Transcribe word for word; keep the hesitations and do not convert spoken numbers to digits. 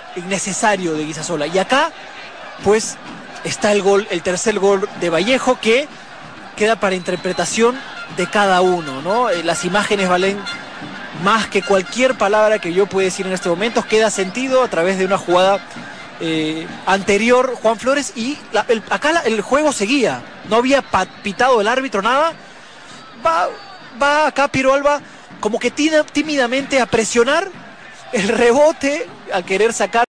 innecesario de Guisasola. Y acá, pues, está el gol, el tercer gol de Vallejo, que queda para interpretación de cada uno, ¿no? Eh, las imágenes valen más que cualquier palabra que yo pueda decir en este momento. Queda sentido a través de una jugada eh, anterior, Juan Flores, y la, el, acá la, el juego seguía. No había pitado el árbitro, nada. Va, va acá Piero Alba como que tímidamente a presionar el rebote, a querer sacar